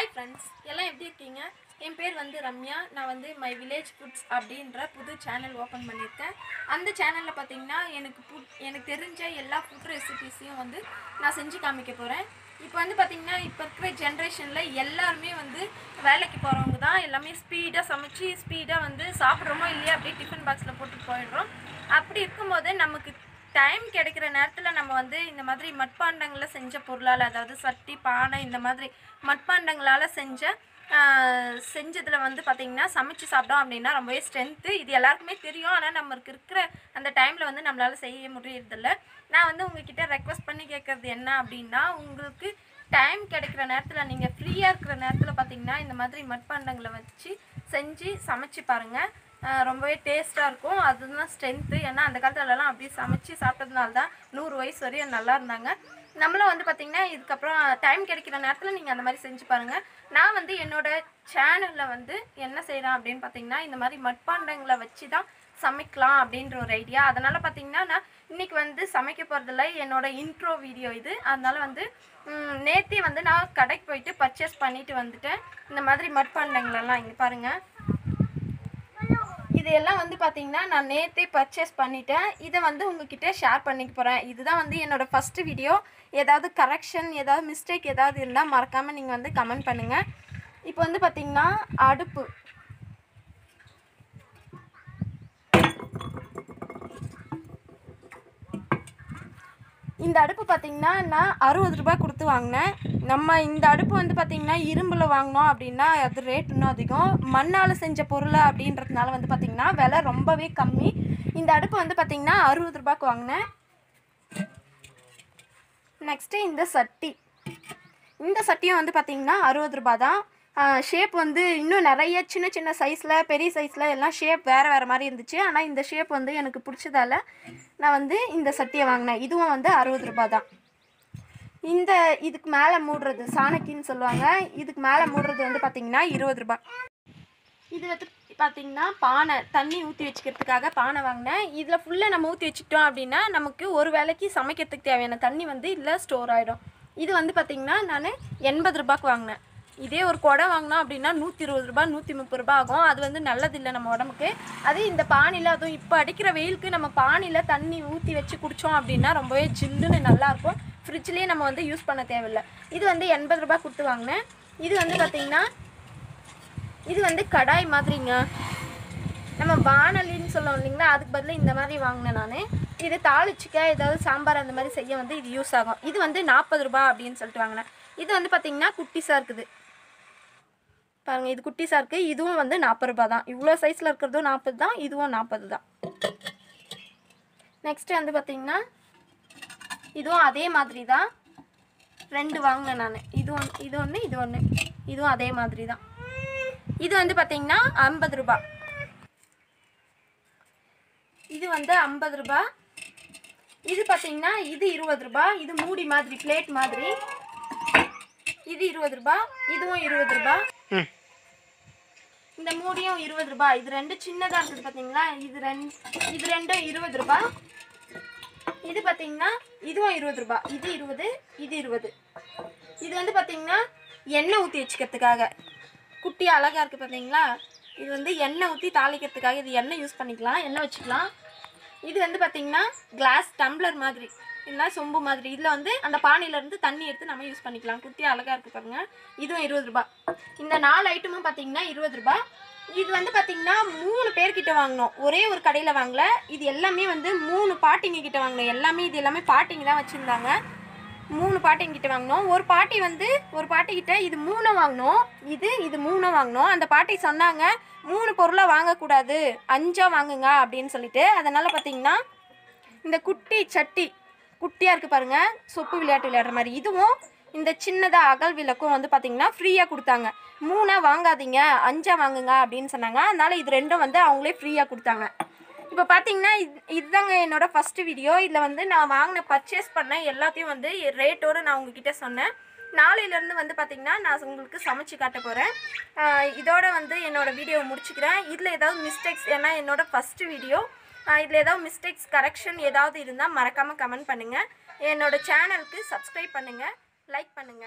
Hi friends, எல்லாம் எப்படி இருக்கீங்க? என் பேர் வந்து ரம்யா. நான் வந்து மை வில்லேஜ் ஃபுட்ஸ் அப்படின்ற புது சேனல் ஓப்பன் பண்ணியிருக்கேன். அந்த சேனலில் பார்த்தீங்கன்னா எனக்கு தெரிஞ்ச எல்லா ஃபுட் ரெசிபீஸையும் வந்து நான் செஞ்சு காமிக்க போகிறேன். இப்போ வந்து பார்த்திங்கன்னா இப்போ இருக்கிற ஜென்ரேஷனில் எல்லாருமே வந்து வேலைக்கு போகிறவங்க தான். எல்லாமே ஸ்பீடாக சமைச்சு ஸ்பீடாக வந்து சாப்பிட்றோமோ இல்லையா அப்படியே டிஃபன் பாக்ஸில் போட்டு போயிடுறோம். அப்படி இருக்கும்போது நமக்கு டைம் கிடைக்கிற நேரத்தில் நம்ம வந்து இந்த மாதிரி மட்பாண்டங்களில் செஞ்ச பொருளால், அதாவது சட்டி பானை இந்த மாதிரி மட்பாண்டங்களால் செஞ்சதில் வந்து பார்த்திங்கன்னா சமைச்சு சாப்பிட்டோம் அப்படின்னா ரொம்பவே ஸ்ட்ரென்த்து. இது எல்லாருக்குமே தெரியும். ஆனால் நம்மளுக்கு இருக்கிற அந்த டைமில் வந்து நம்மளால் செய்ய முடியறதில்ல. நான் வந்து உங்ககிட்ட ரெக்வஸ்ட் பண்ணி கேட்குறது என்ன அப்படின்னா, உங்களுக்கு டைம் கிடைக்கிற நேரத்தில் நீங்கள் ஃப்ரீயாக இருக்கிற நேரத்தில் பார்த்திங்கன்னா இந்த மாதிரி மட்பாண்டங்களை வச்சு செஞ்சு சமைச்சு பாருங்கள். ரொம்பவே டேஸ்ட்டாக இருக்கும். அதுதான் ஸ்ட்ரென்த்து. ஏன்னா அந்த காலத்துலலாம் அப்படியே சமைச்சு சாப்பிட்டதுனால தான் 100 வயசு வரையும் நல்லா இருந்தாங்க. நம்மளும் வந்து பார்த்திங்கன்னா இதுக்கப்புறம் டைம் கிடைக்கிற நேரத்தில் நீங்கள் அந்த மாதிரி செஞ்சு பாருங்கள். நான் வந்து என்னோடய சேனலில் வந்து என்ன செய்கிறேன் அப்படின்னு பார்த்திங்கன்னா, இந்த மாதிரி மட்பாண்டங்களை வச்சு தான் சமைக்கலாம் அப்படின்ற ஒரு ஐடியா. அதனால் பார்த்திங்கன்னா நான் இன்றைக்கி வந்து சமைக்க போகிறதில்ல, என்னோடய இன்ட்ரோ வீடியோ இது. அதனால் வந்து நேற்றே வந்து நான் கடைக்கு போயிட்டு பர்ச்சேஸ் பண்ணிவிட்டு வந்துட்டேன். இந்த மாதிரி மட்பாண்டங்களெல்லாம் இங்கே பாருங்கள். இதெல்லாம் வந்து பார்த்திங்கன்னா நான் நேற்றே பர்ச்சேஸ் பண்ணிட்டேன். இதை வந்து உங்ககிட்ட ஷேர் பண்ணிக்க போகிறேன். இதுதான் வந்து என்னோடய ஃபஸ்ட்டு வீடியோ. ஏதாவது கரெக்ஷன், ஏதாவது மிஸ்டேக் ஏதாவது இருந்தால் மறக்காமல் நீங்கள் வந்து கமெண்ட் பண்ணுங்கள். இப்போ வந்து பார்த்திங்கன்னா அடுப்பு, இந்த அடுப்பு பார்த்திங்கன்னா நான் 60 ரூபாய் கொடுத்து வாங்கினேன். நம்ம இந்த அடுப்பு வந்து பார்த்திங்கன்னா இரும்பில் வாங்கினோம் அப்படின்னா அது ரேட் இன்னும் அதிகம். மண்ணால் செஞ்ச பொருள் அப்படின்றதுனால வந்து பார்த்திங்கன்னா விலை ரொம்பவே கம்மி. இந்த அடுப்பு வந்து பார்த்திங்கன்னா 60 ரூபாய்க்கு வாங்கினேன். நெக்ஸ்ட்டு இந்த சட்டி, இந்த சட்டியும் வந்து பார்த்திங்கன்னா 60 ரூபாய் தான். ஷேப் வந்து இன்னும் நிறைய சின்ன சின்ன சைஸில், பெரிய சைஸில் எல்லாம் ஷேப் வேறு மாதிரி இருந்துச்சு. ஆனால் இந்த ஷேப் வந்து எனக்கு பிடிச்சதால நான் வந்து இந்த சட்டியை வாங்கினேன். இதுவும் வந்து 60 ரூபாய் தான். இதுக்கு மேலே மூடுறது சாணக்கின்னு சொல்லுவாங்க. இதுக்கு மேலே மூடுறது வந்து பார்த்திங்கன்னா 20 ரூபாய். இது வந்து பார்த்திங்கன்னா பானை, தண்ணி ஊற்றி வச்சுக்கிறதுக்காக பானை வாங்கினேன். இதில் ஃபுல்லாக நம்ம ஊற்றி வச்சுக்கிட்டோம் அப்படின்னா நமக்கு ஒரு வேளைக்கு சமைக்கிறதுக்கு தேவையான தண்ணி வந்து இதில் ஸ்டோர் ஆகிடும். இது வந்து பார்த்திங்கன்னா நான் 80 ரூபாய்க்கு வாங்கினேன். இதே ஒரு குடம் வாங்கினோம் அப்படின்னா 120 ரூபாய் 130 ரூபாய் ஆகும். அது வந்து நல்லதில்லை நம்ம உடம்புக்கு. அதே இந்த பானையில், அதுவும் இப்போ அடிக்கிற வெயிலுக்கு நம்ம பானையில் தண்ணி ஊற்றி வச்சு குடித்தோம் அப்படின்னா ரொம்பவே ஜில்லுன்னு நல்லாயிருக்கும். ஃப்ரிட்ஜ்லேயே நம்ம வந்து யூஸ் பண்ண தேவையில்லை. இது வந்து 80 ரூபாய் கொடுத்து வாங்கினேன். இது வந்து பார்த்திங்கன்னா இது வந்து கடாய் மாதிரிங்க. நம்ம வானலின்னு சொல்லுவோம் இல்லைங்களா, அதுக்கு பதிலாக இந்த மாதிரி வாங்கினேன் நான். இது தாளிச்சிக்க ஏதாவது சாம்பார் அந்த மாதிரி செய்ய வந்து இது யூஸ் ஆகும். இது வந்து 40 ரூபாய் அப்படின்னு சொல்லிட்டு வாங்கினேன். இது வந்து பார்த்திங்கன்னா குட்டிஸாக இருக்குது பாருங்கள். இது குட்டிஸாக இருக்குது. இதுவும் வந்து 40 ரூபாய் தான். இவ்வளோ சைஸில் இருக்கிறதும் 40 தான், இதுவும் 40 தான். நெக்ஸ்ட்டு வந்து பார்த்திங்கன்னா இதுவும் அதே மாதிரி தான். 2 வாங்கினேன் நான். இது ஒன்று இதுவும் அதே மாதிரி தான். இது வந்து பார்த்திங்கன்னா 50 ரூபாய். இது வந்து 50 ரூபாய். இது பார்த்திங்கன்னா இது 20 ரூபாய். இது மூடி மாதிரி, பிளேட் மாதிரி. இது 20 ரூபாய். இதுவும் 20 ரூபாய். இந்த மூடியும் 20 ரூபாய். இது ரெண்டு சின்னதாக இருக்குது பார்த்தீங்களா, இது ரெண்டும் 20 ரூபாய். இது பார்த்தீங்கன்னா இதுவும் 20 ரூபாய். இது 20, இது 20. இது வந்து பார்த்தீங்கன்னா எண்ணெய் ஊற்றி வச்சுக்கிறதுக்காக குட்டி அழகாக இருக்குது பார்த்தீங்களா. இது வந்து எண்ணெய் ஊற்றி தாளிக்கிறதுக்காக இது எண்ணெய் யூஸ் பண்ணிக்கலாம், எண்ணெய் வச்சுக்கலாம். இது வந்து பார்த்திங்கன்னா கிளாஸ் டம்ளர் மாதிரி, இல்லைனா சொம்பு மாதிரி. இதில் வந்து அந்த பானையிலேருந்து தண்ணி எடுத்து நம்ம யூஸ் பண்ணிக்கலாம். குட்டியாக அழகாக இருக்குது பாருங்கள். இதுவும் 20 ரூபாய். இந்த 4 ஐட்டமும் பார்த்திங்கன்னா 20 ரூபாய். இது வந்து பார்த்திங்கன்னா 3 பேர்கிட்ட வாங்கினோம், ஒரே ஒரு கடையில் வாங்கல. இது எல்லாமே வந்து 3 பாட்டிங்க கிட்ட வாங்கினோம். இது எல்லாமே பாட்டிங்க தான் வச்சுருந்தாங்க. 3 பாட்டிங்க கிட்ட வாங்கினோம். ஒரு பாட்டிக்கிட்ட இது 3 வாங்கினோம். இது 3 வாங்கினோம். அந்த பாட்டி சொன்னாங்க 3 பொருளாக வாங்கக்கூடாது, 5 வாங்குங்க அப்படின்னு சொல்லிட்டு. அதனால் பார்த்திங்கன்னா இந்த குட்டி சட்டி குட்டியாக இருக்குது பாருங்கள், சொப்பு விளையாட்டு விளையாடுற மாதிரி. இதுவும் இந்த சின்னதாக அகல் விளக்கும் வந்து பார்த்திங்கன்னா ஃப்ரீயாக கொடுத்தாங்க. 3 வாங்காதீங்க, 5 வாங்குங்க அப்படின்னு சொன்னாங்க. அதனால் இது 2 வந்து அவங்களே ஃப்ரீயாக கொடுத்தாங்க. இப்போ பார்த்திங்கன்னா இதுதாங்க என்னோடய ஃபஸ்ட்டு வீடியோ. இதில் வந்து நான் பர்ச்சேஸ் பண்ணேன் எல்லாத்தையும் வந்து ரேட்டோடு நான் உங்ககிட்ட சொன்னேன். நாளையிலேருந்து வந்து பார்த்திங்கன்னா நான் உங்களுக்கு சமைச்சு காட்ட போகிறேன். இதோட வந்து என்னோடய வீடியோவை முடிச்சுக்கிறேன். இதில் ஏதாவது மிஸ்டேக்ஸ், ஏன்னா என்னோடய ஃபஸ்ட்டு வீடியோ, இதில் ஏதாவது மிஸ்டேக்ஸ் கரெக்ஷன் ஏதாவது இருந்தால் மறக்காமல் கமெண்ட் பண்ணுங்கள். என்னோடய சேனலுக்கு சப்ஸ்கிரைப் பண்ணுங்கள், லைக் பண்ணுங்கள்.